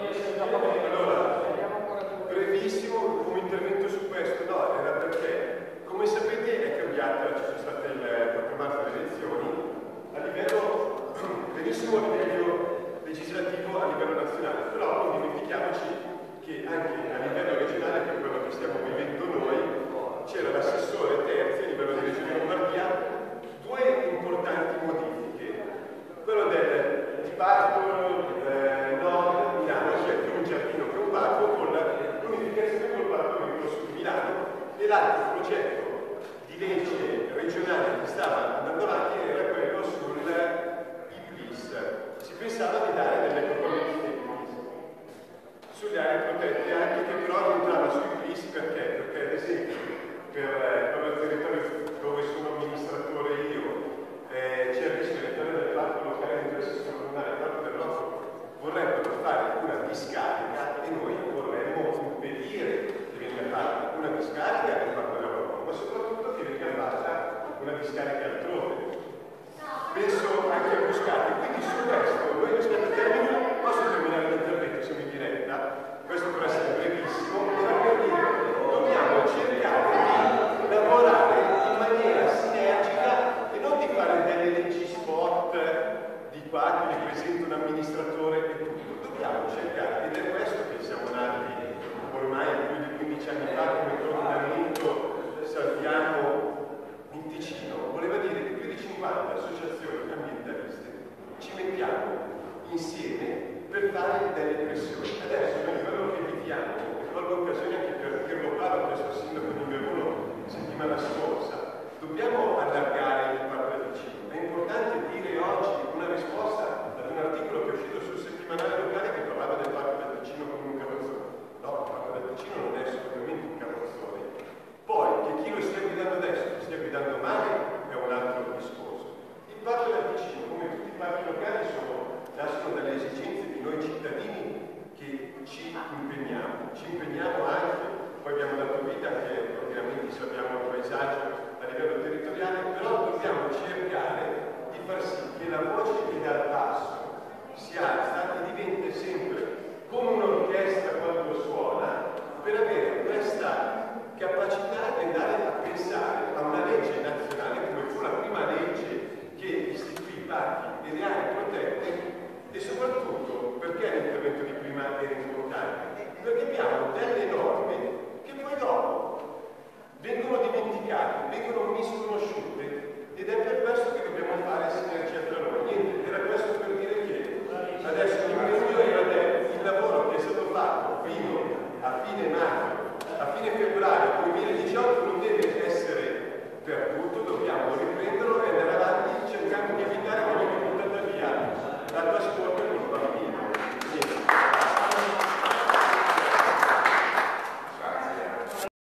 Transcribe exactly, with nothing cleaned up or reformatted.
Allora, brevissimo come intervento su questo, no, era perché, come sapete, è cambiata, ci sono state il quattro marzo le elezioni, a livello, benissimo a livello legislativo, a livello nazionale, però non dimentichiamoci che anche a livello regionale, che è quello che stiamo vivendo noi, c'era l'assessore terzi a livello di Regione Lombardia, due importanti modifiche, quello del diparto eh, nord Milano, cioè più un giardino che un parco, con l'unificazione col parco agricolo su Milano, e l'altro progetto di legge regionale che stava andando avanti era quello sul I P L I S. Si pensava di dare delle proprietà sulle aree protette, anche che però non entrava sui P L I S perché? Perché ad esempio per, per il territorio dove sono amministratore io eh, c'è il rischio all'interno del parco locale di interesse comunale, il parco del Rospo, vorrebbero fare una discarica e noi vorremmo impedire che venga fatta una discarica nel parco del Rospo, ma soprattutto che venga fatta una discarica altrove. Penso anche a Buscati, quindi su questo noi aspetta termine, posso terminare l'intervento, siamo in diretta, questo per essere brevissimo, era per dire dobbiamo cercare di lavorare in maniera sinergica e non di fare delle leggi spot di qua che vi presenta un amministratore e tutto, dobbiamo cercare, ed è questo che siamo nati ormai più di quindici anni fa come coordinamento Salviamo in Ticino, voleva dire che più di cinquanta associazioni ambientaliste ci mettiamo insieme per fare delle pressioni. Adesso noi quello che viviamo, e colgo l'occasione anche per irrobare a questo sindaco di Verona settimana scorsa, dobbiamo allargare il parco del Ticino. È importante dire oggi una risposta ad un articolo che è uscito sul settimanale locale che parlava del parco del Ticino come un carrozzone. No, il parco del Ticino non è assolutamente un carrozzone. Poi, che chi lo stia guidando adesso, lo stia guidando male, è un altro discorso. Il parco del Ticino, come tutti i parchi locali, sono, nascono dalle esigenze di noi cittadini che ci impegniamo. Ci impegniamo anche, poi abbiamo dato vita che ovviamente sappiamo il paesaggio a livello territoriale, però dobbiamo cercare di far sì che la voce che dal basso si alzi